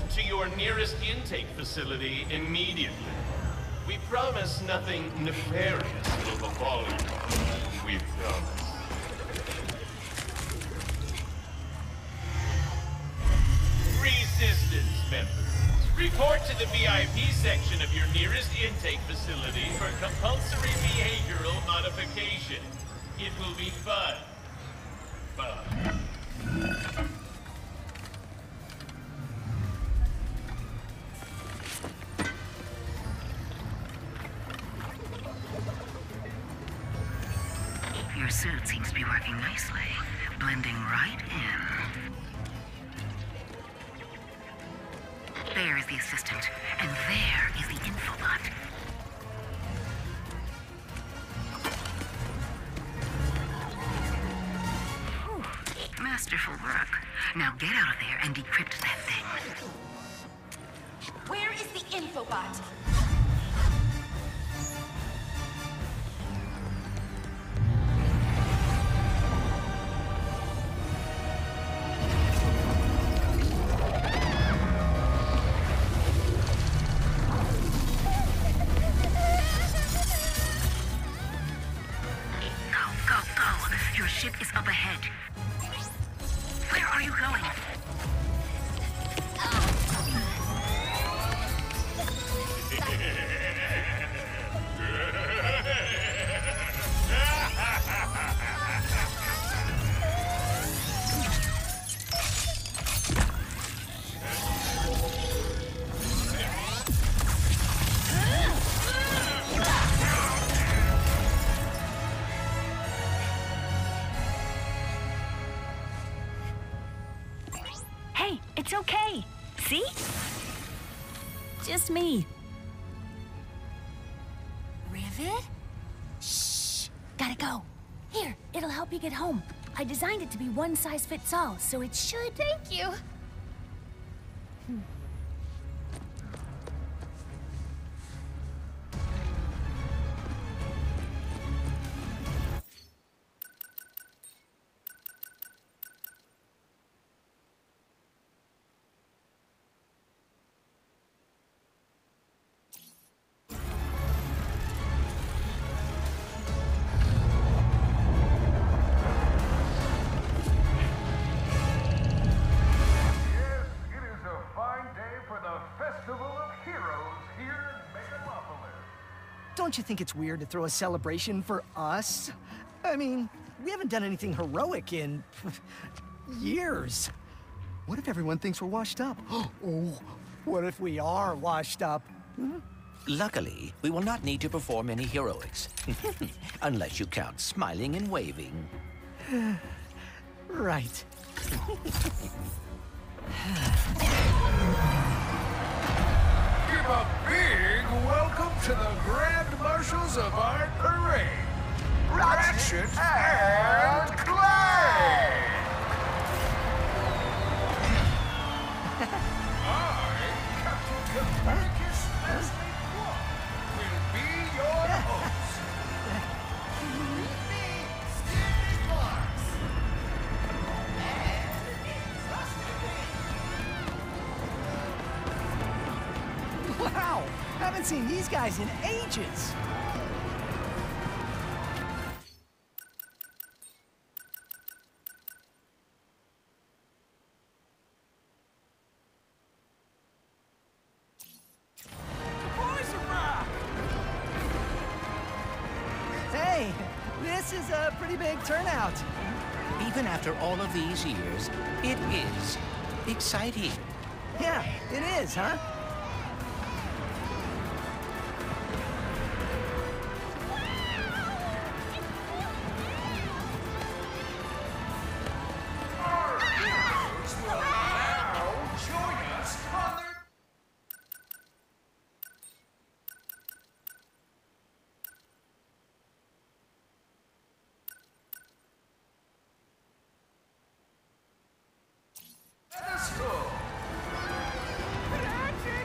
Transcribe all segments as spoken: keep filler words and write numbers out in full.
to your nearest intake facility immediately. We promise nothing nefarious will befall you. We promise. Resistance members, report to the V I P section of your nearest intake facility for compulsory behavioral modification. It will be fun. Fun. Your suit seems to be working nicely, blending right in. There is the assistant, and there is the infobot. Whew. Masterful work. Now get out of there and decrypt that thing. Where is the infobot? Ship is up ahead. Where are you going? It's okay. See? Just me. Rivet? Shh. Gotta go. Here, it'll help you get home. I designed it to be one size fits all, so it should... Thank you. Hmm. Don't you think it's weird to throw a celebration for us? I mean, we haven't done anything heroic in years. What if everyone thinks we're washed up? Oh, what if we are washed up? Hmm? Luckily, we will not need to perform any heroics. Unless you count smiling and waving. Right. Give a big welcome to the Grand Marshals of our parade, Ratchet and Clank! I, Captain Copernicus Leslie Clark, will be your host. With me, Stephen Marks. And trust me. Wow! Haven't seen these guys in ages. Hey, this is a pretty big turnout. Even after all of these years, it is exciting. Yeah, it is, huh? Ratchet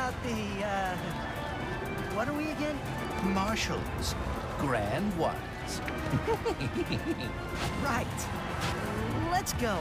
about the, uh... what are we again? Marshals. Grand ones. Right. Let's go.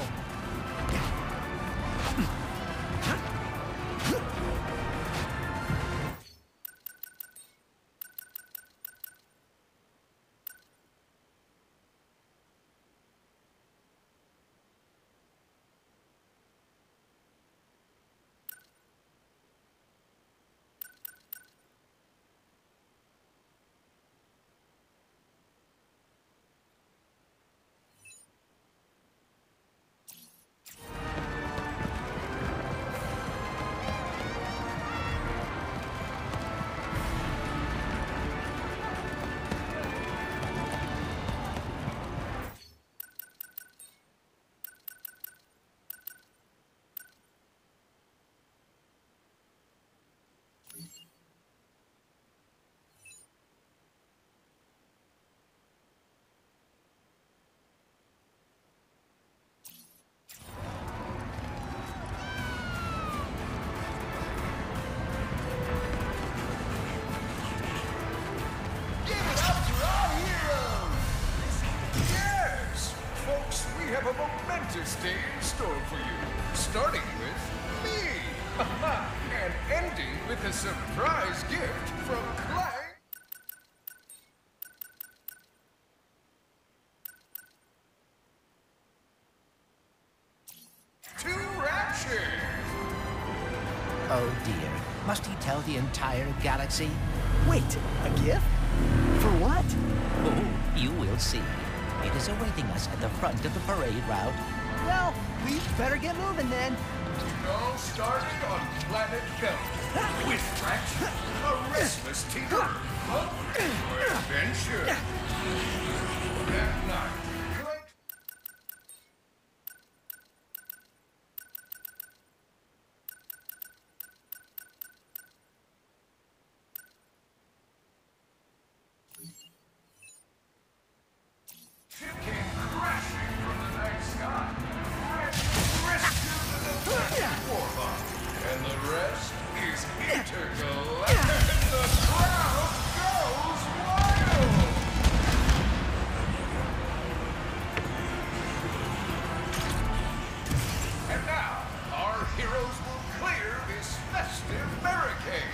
We have a momentous day in store for you, starting with me, and ending with a surprise gift from Clank to Ratchet. Oh dear. Must he tell the entire galaxy? Wait, a gift? For what? Oh, you will see. It is awaiting us at the front of the parade route. Well, we better get moving then. It all started on planet Belt with Ratchet, a restless tinker, hungry for adventure. That night, Clank came crashing from the night sky. Rescued the warlock, and the rest is intergalactic. And the crowd goes wild. And now, our heroes will clear this festive barricade.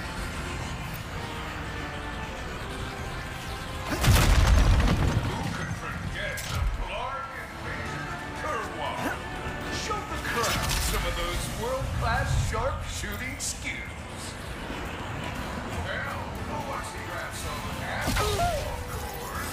Who could forget the Blarg invasion of Kerwal? Show the crowd some of those world-class sharp-shooting skills. Well, once he grabs some of that, of course.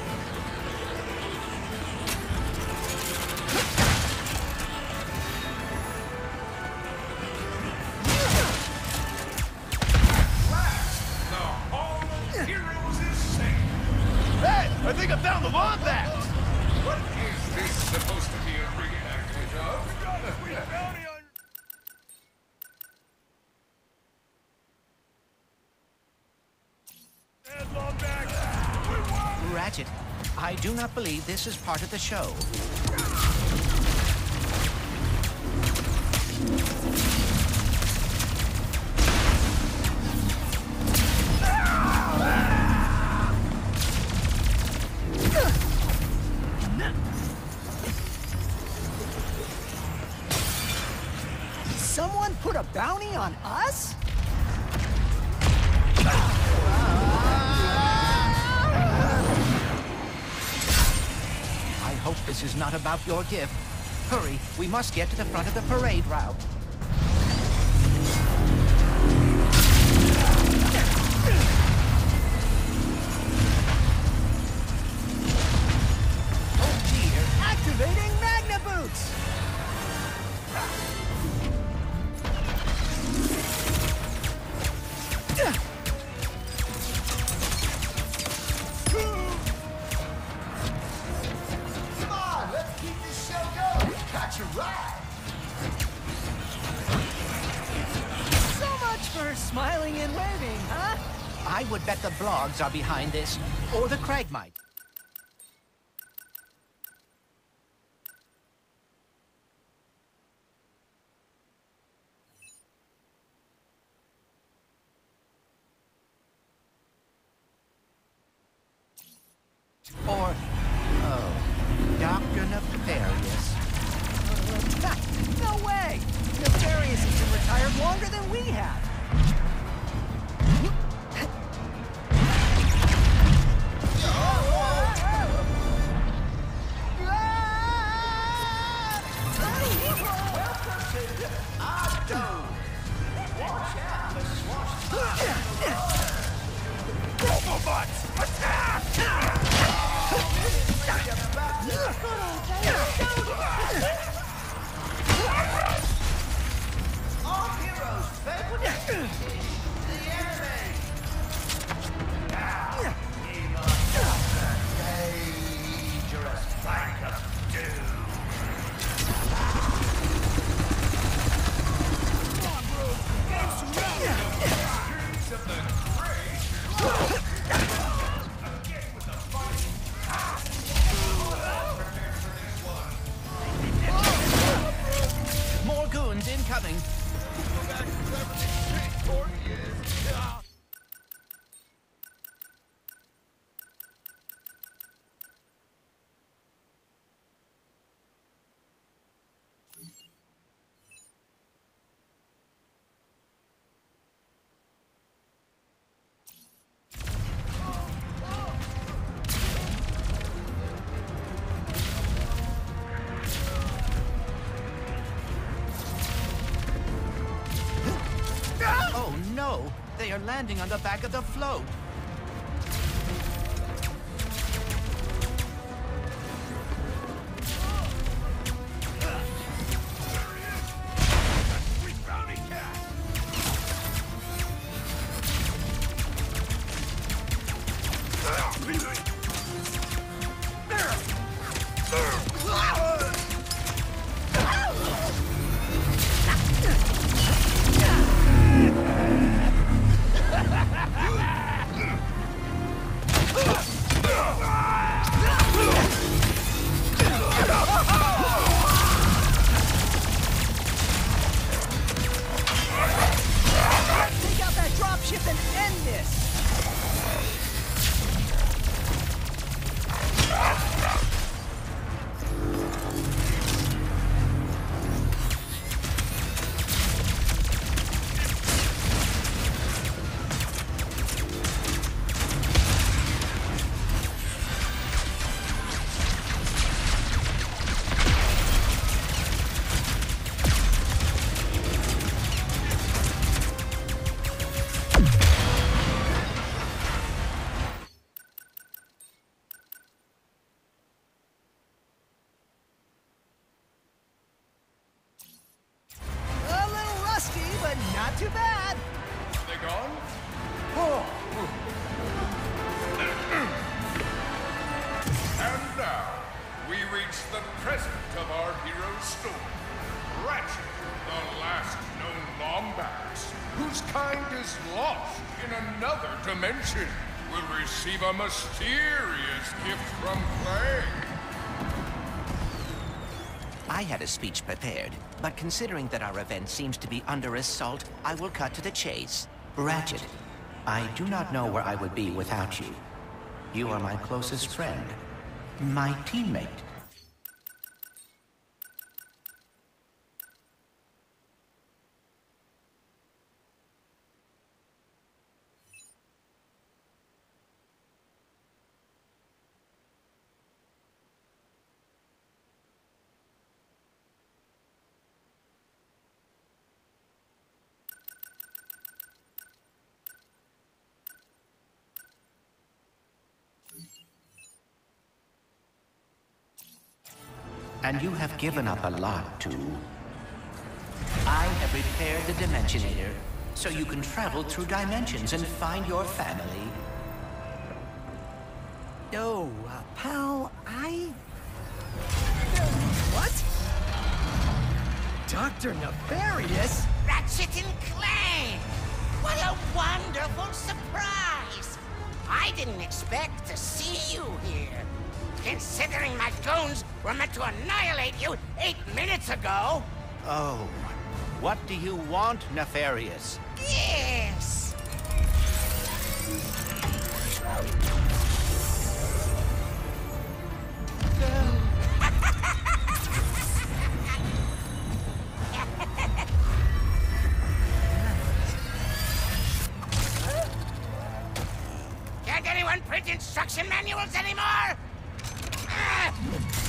Last, the Hall of Heroes is safe. Hey, I think I found the wombat! What is this supposed to be a reenactment of? Ratchet, I do not believe this is part of the show. Someone put a bounty on us? I hope this is not about your gift. Hurry, we must get to the front of the parade route. Oh dear, activating Magna Boots! Come on, let's keep this show going. Catch a ride. So much for smiling and waving, huh? I would bet the blogs are behind this, or the Cragmite. standing on the back of the float. Too bad. They gone? Oh. And now, we reach the present of our hero's story. Ratchet, the last known Lombax, whose kind is lost in another dimension, will receive a mysterious gift from Clank. I had a speech prepared, but considering that our event seems to be under assault, I will cut to the chase. Ratchet, I do not know where I would be without you. You are my closest friend, my teammate. And you have given up a lot, too. I have repaired the Dimensionator, so you can travel through dimensions and find your family. Oh, uh, pal, I... What? Doctor Nefarious? Ratchet and Clank! What a wonderful surprise! I didn't expect to see you here. Considering my goons were meant to annihilate you eight minutes ago. Oh, what do you want, Nefarious? Yes! Can't anyone print instruction manuals anymore? Ah!